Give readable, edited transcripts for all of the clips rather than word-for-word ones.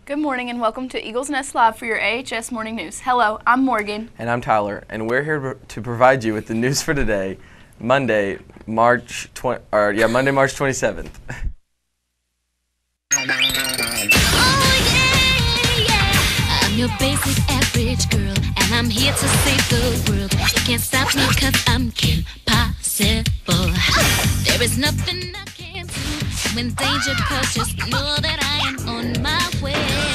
Good morning and welcome to Eagles Nest Live for your AHS Morning News. Hello, I'm Morgan. And I'm Tyler, and we're here to provide you with the news for today, Monday, March 27th. Oh yeah, I'm your basic average girl, and I'm here to save the world. You can't stop me 'cause I'm impossible. There is nothing I can't do when danger calls. Just know that I am on my way.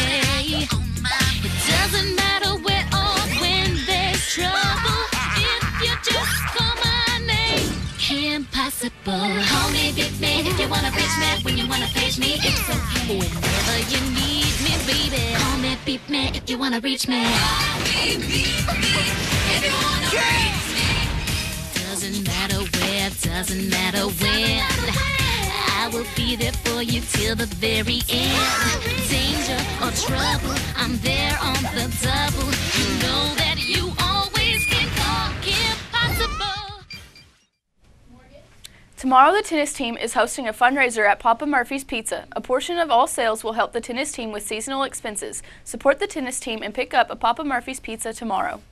It doesn't matter where or when there's trouble. If you just call my name, impossible. Call me Big Man if you wanna reach me. When you wanna page me, it's okay. Whenever you need me, baby. Call me Big Man if you wanna reach me. Call me Big Man if you wanna reach me. Doesn't matter where, doesn't matter when. I will be there for you till the very end. Danger or trouble, I'm there on the double. You know that you always can call impossible. Tomorrow the tennis team is hosting a fundraiser at Papa Murphy's Pizza. A portion of all sales will help the tennis team with seasonal expenses. Support the tennis team and pick up a Papa Murphy's Pizza tomorrow.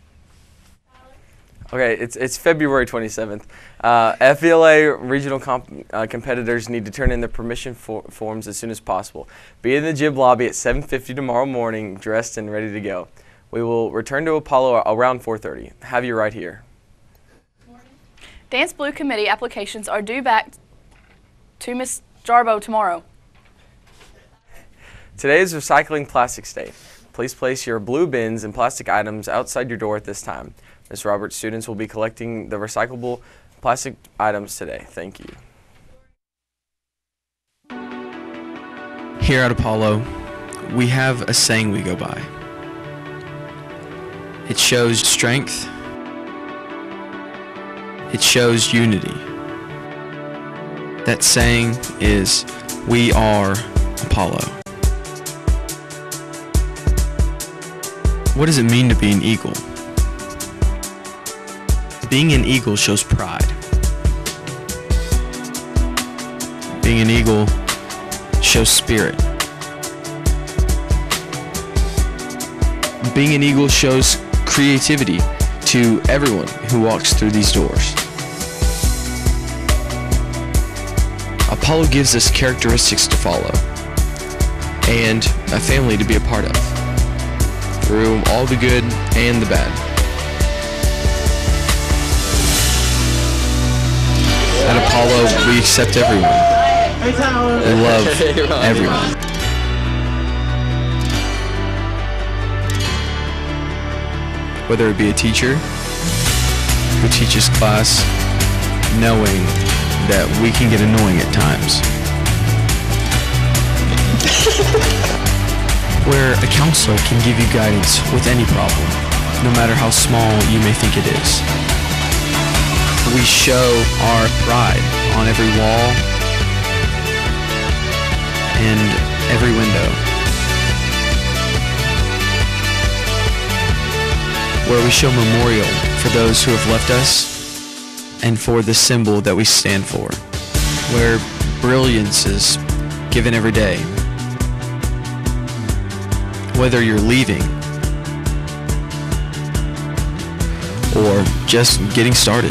Okay, it's February 27th. FVLA regional competitors need to turn in their permission forms as soon as possible. Be in the gym lobby at 7:50 tomorrow morning, dressed and ready to go. We will return to Apollo around 4:30. Have you right here. Dance Blue Committee applications are due back to Ms. Jarbo tomorrow. Today is Recycling Plastics Day. Please place your blue bins and plastic items outside your door at this time. Ms. Roberts' students will be collecting the recyclable plastic items today. Thank you. Here at Apollo, we have a saying we go by. It shows strength. It shows unity. That saying is, we are Apollo. What does it mean to be an Eagle? Being an Eagle shows pride. Being an Eagle shows spirit. Being an Eagle shows creativity to everyone who walks through these doors. Apollo gives us characteristics to follow and a family to be a part of through all the good and the bad. At Apollo, we accept everyone. We love everyone. Whether it be a teacher who teaches class knowing that we can get annoying at times. Where a counselor can give you guidance with any problem, no matter how small you may think it is. We show our pride on every wall and every window. Where we show memorial for those who have left us and for the symbol that we stand for. Where brilliance is given every day. Whether you're leaving or just getting started.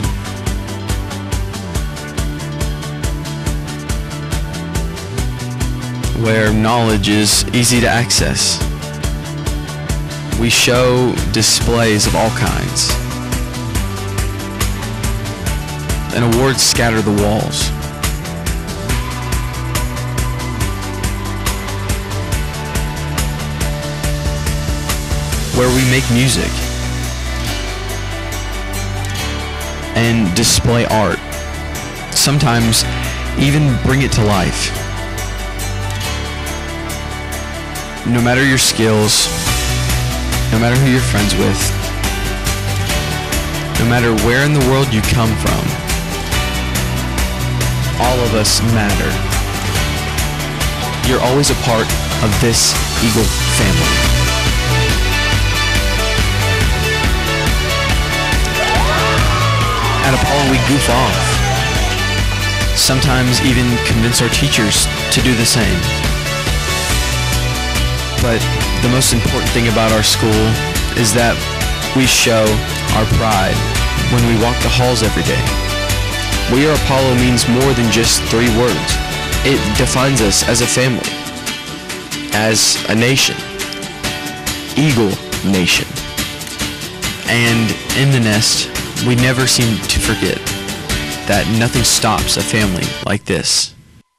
Where knowledge is easy to access. We show displays of all kinds. And awards scatter the walls. Where we make music and display art. Sometimes even bring it to life. No matter your skills, no matter who you're friends with, no matter where in the world you come from, all of us matter. You're always a part of this Eagle family. At Apollo, we goof off. Sometimes even convince our teachers to do the same. But the most important thing about our school is that we show our pride when we walk the halls every day. We Are Apollo means more than just 3 words. It defines us as a family, as a nation, Eagle Nation. And in the nest, we never seem to forget that nothing stops a family like this.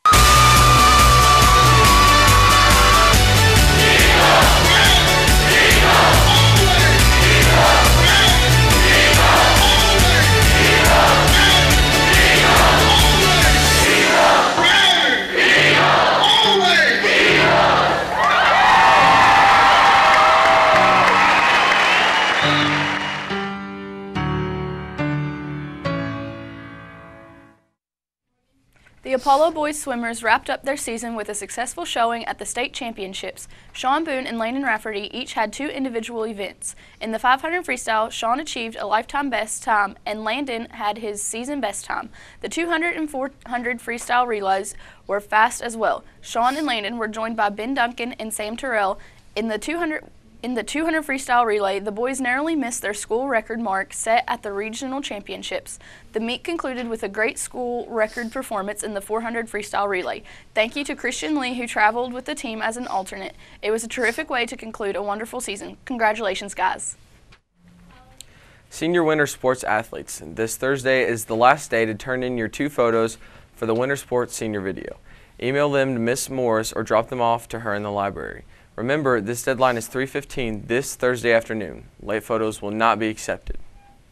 The Apollo boys swimmers wrapped up their season with a successful showing at the state championships. Sean Boone and Landon Rafferty each had 2 individual events. In the 500 freestyle, Sean achieved a lifetime best time and Landon had his season best time. The 200 and 400 freestyle relays were fast as well. Sean and Landon were joined by Ben Duncan and Sam Terrell. In the 200 freestyle relay, the boys narrowly missed their school record mark set at the regional championships. The meet concluded with a great school record performance in the 400 freestyle relay. Thank you to Christian Lee, who traveled with the team as an alternate. It was a terrific way to conclude a wonderful season. Congratulations, guys. Senior winter sports athletes. This Thursday is the last day to turn in your 2 photos for the winter sports senior video. Email them to Miss Morris or drop them off to her in the library. Remember, this deadline is 3:15 this Thursday afternoon. Late photos will not be accepted.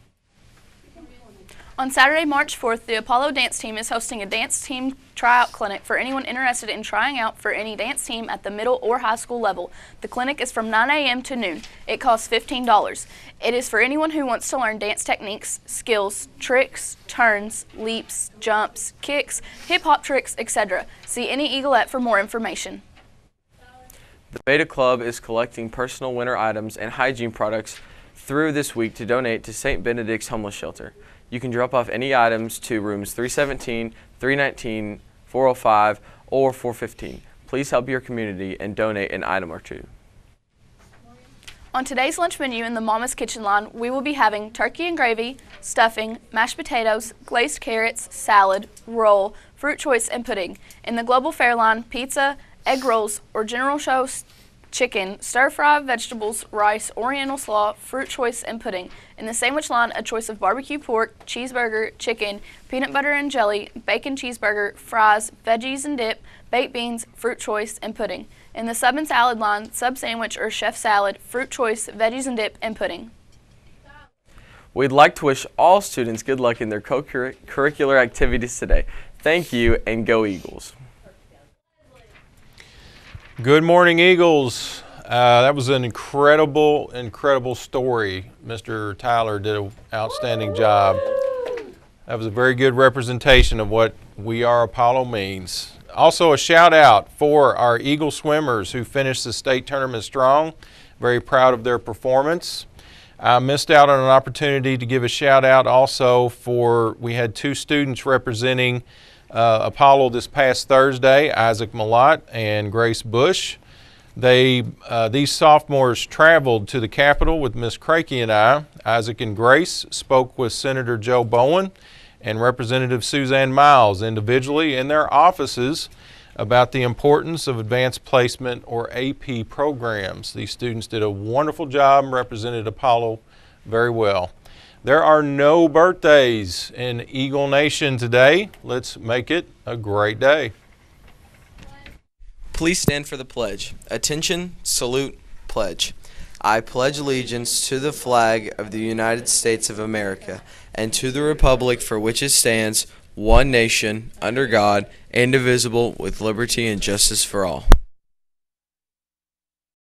On Saturday, March 4th, the Apollo dance team is hosting a dance team tryout clinic for anyone interested in trying out for any dance team at the middle or high school level. The clinic is from 9 a.m. to noon. It costs $15. It is for anyone who wants to learn dance techniques, skills, tricks, turns, leaps, jumps, kicks, hip-hop tricks, etc. See any Eagleette for more information. The Beta Club is collecting personal winter items and hygiene products through this week to donate to St. Benedict's Homeless Shelter. You can drop off any items to rooms 317, 319, 405, or 415. Please help your community and donate an item or 2. On today's lunch menu in the Mama's Kitchen line, we will be having turkey and gravy, stuffing, mashed potatoes, glazed carrots, salad, roll, fruit choice, and pudding. In the Global Fare line, pizza, egg rolls, or General Show chicken, stir-fry vegetables, rice, oriental slaw, fruit choice, and pudding. In the sandwich line, a choice of barbecue pork, cheeseburger, chicken, peanut butter and jelly, bacon cheeseburger, fries, veggies and dip, baked beans, fruit choice, and pudding. In the sub and salad line, sub sandwich or chef salad, fruit choice, veggies and dip, and pudding. We'd like to wish all students good luck in their co-curricular activities today. Thank you, and go Eagles. Good morning, Eagles. That was an incredible story. Mr. Tyler did an outstanding job. That was a very good representation of what We Are Apollo means. Also a shout out for our Eagle swimmers who finished the state tournament strong. Very proud of their performance. I missed out on an opportunity to give a shout out also for, we had 2 students representing Apollo this past Thursday, Isaac Malott and Grace Bush. These sophomores traveled to the Capitol with Miss Crakey and I. Isaac and Grace spoke with Senator Joe Bowen and Representative Suzanne Miles individually in their offices about the importance of advanced placement or AP programs. These students did a wonderful job and represented Apollo very well. There are no birthdays in Eagle Nation today. Let's make it a great day. Please stand for the pledge. Attention, salute, pledge. I pledge allegiance to the flag of the United States of America and to the republic for which it stands, one nation, under God, indivisible, with liberty and justice for all.